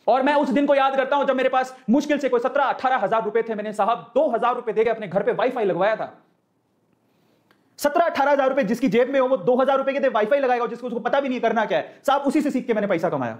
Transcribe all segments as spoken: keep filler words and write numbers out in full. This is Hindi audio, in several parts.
और मैं उस दिन को याद करता हूं जब मेरे पास मुश्किल से कोई सत्रह अठारह हजार रुपए थे। मैंने साहब दो हजार रुपए देके अपने घर पे वाईफाई लगवाया था। सत्रह अठारह हजार रुपए जिसकी जेब में हो वो दो हजार रुपए के वाईफाई लगाएगा, जिसको उसको पता भी नहीं करना क्या है। साहब उसी से सीख के मैंने पैसा कमाया।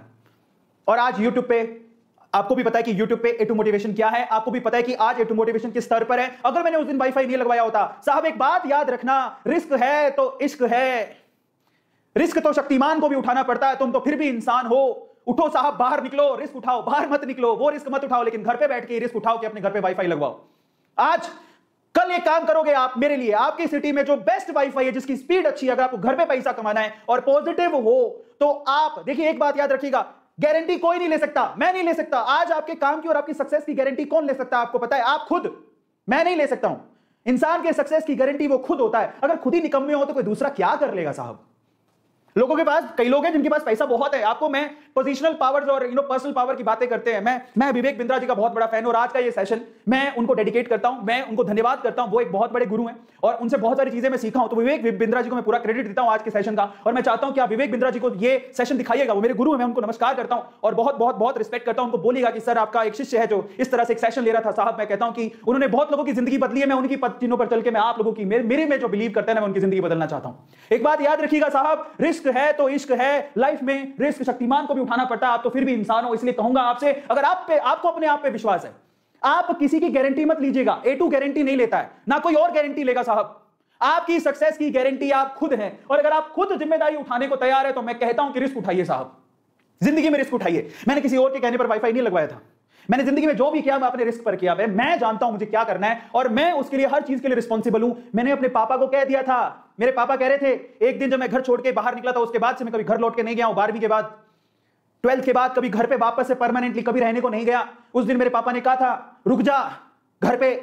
और आज यूट्यूब पे आपको भी पता है कि यूट्यूब पे ए टू मोटिवेशन क्या है, आपको भी पता है कि आज ए टू मोटिवेशन किस स्तर पर है। अगर मैंने उस दिन वाईफाई नहीं लगवाया होता, साहब एक बात याद रखना, रिस्क है तो इश्क है। रिस्क तो शक्तिमान को भी उठाना पड़ता है, तुम तो फिर भी इंसान हो। उठो साहब, बाहर निकलो, रिस्क उठाओ, बाहर मत निकलो, वो रिस्क मत उठाओ, लेकिन घर पे बैठ के रिस्क उठाओ कि अपने घर पे वाईफाई लगवाओ। आज कल एक काम करोगे आप मेरे लिए, आपकी सिटी में जो बेस्ट वाईफाई है, जिसकी स्पीड अच्छी है, अगर आपको घर पे पैसा कमाना है और पॉजिटिव हो तो आप देखिए, एक बात याद रखिएगा, गारंटी कोई नहीं ले सकता, मैं नहीं ले सकता। आज आपके काम की और आपकी सक्सेस की गारंटी कौन ले सकता है आपको पता है? आप खुद। मैं नहीं ले सकता हूं। इंसान के सक्सेस की गारंटी वो खुद होता है। अगर खुद ही निकम्मे हो तो कोई दूसरा क्या कर लेगा साहब? लोगों के पास, कई लोग हैं जिनके पास पैसा बहुत है। आपको मैं पोजिशनल पावर्स और यू नो पर्सनल पावर की बातें करते हैं। मैं मैं विवेक बिंद्रा जी का बहुत बड़ा फैन हूं और आज का ये सेशन मैं उनको डेडिकेट करता हूं, मैं उनको धन्यवाद करता हूं। वो एक बहुत बड़े गुरु हैं और उनसे बहुत सारी चीजें मैं सीखा हूं। तो विवेक बिंद्रा जी को मैं पूरा क्रेडिट देता हूं आज के सेशन का। और मैं चाहता हूं कि आप विवेक बिंद्रा जी को ये सेशन दिखाइएगा। वो मेरे गुरु हैं, मैं उनको नमस्कार करता हूं और बहुत बहुत बहुत रिस्पेक्ट करता हूं। उनको बोलिएगा कि सर आपका एक शिष्य है जो इस तरह से एक सेशन ले रहा था। साहब मैं कहता हूं कि उन्होंने बहुत लोगों की जिंदगी बदली है। मैं उनकी चिन्हों पर चल के मैं आप लोगों की, मेरे में जो बिलीव करते हैं ना, मैं उनकी जिंदगी बदलना चाहता हूं। एक बात याद रखिएगा साहब, रिस्क है तो इश्क है। लाइफ में रिस्क शक्तिमान को भी उठाना पड़ता है, आप तो फिर भी इंसान हो। इसलिए कहूंगा आपसे, अगर आप पे आपको अपने आप पे विश्वास है, आप किसी की गारंटी मत लीजिएगा। ए टू गारंटी नहीं लेता है, ना कोई और गारंटी लेगा साहब। आपकी सक्सेस की गारंटी आप खुद हैं। और अगर आप खुद जिम्मेदारी उठाने को तैयार है तो मैं कहता हूं कि रिस्क उठाइए साहब, जिंदगी में रिस्क उठाइए। मैंने किसी और के कहने पर वाईफाई नहीं लगवाया था। मैंने जिंदगी में जो भी किया मैं अपने रिस्क पर किया है। मैं जानता हूं मुझे क्या करना है और मैं उसके लिए हर चीज के लिए रिस्पॉन्सिबल हूं। मैंने अपने पापा को कह दिया था। मेरे पापा कह रहे थे, एक दिन जब मैं घर छोड़ के बाहर निकला था, उसके बाद से मैं कभी घर लौट के नहीं गया हूं। बारहवीं के बाद, ट्वेल्थ के बाद कभी घर पे वापस से परमानेंटली कभी रहने को नहीं गया। उस दिन मेरे पापा ने कहा था, रुक जा घर पे,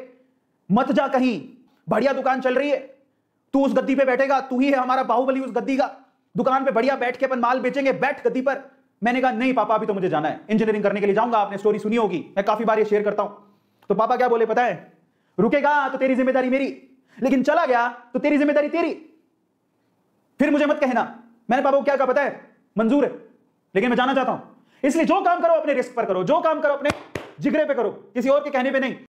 मत जा कहीं, बढ़िया दुकान चल रही है, तू उस गद्दी पे बैठेगा, तू ही है हमारा बाहुबली उस गद्दी का। दुकान पे बढ़िया बैठ के अपन माल बेचेंगे, बैठ गद्दी पर। मैंने कहा नहीं पापा, अभी तो मुझे जाना है, इंजीनियरिंग करने के लिए जाऊंगा। आपने स्टोरी सुनी होगी, मैं काफी बार ये शेयर करता हूं। तो पापा क्या बोले पता है? रुकेगा तो तेरी जिम्मेदारी मेरी, लेकिन चला गया तो तेरी जिम्मेदारी तेरी, फिर मुझे मत कहना। मैंने पापा को क्या कहा पता है? मंजूर है, लेकिन मैं जाना चाहता हूं। इसलिए जो काम करो अपने रिस्क पर करो, जो काम करो अपने जिगरे पे करो, किसी और के कहने पे नहीं।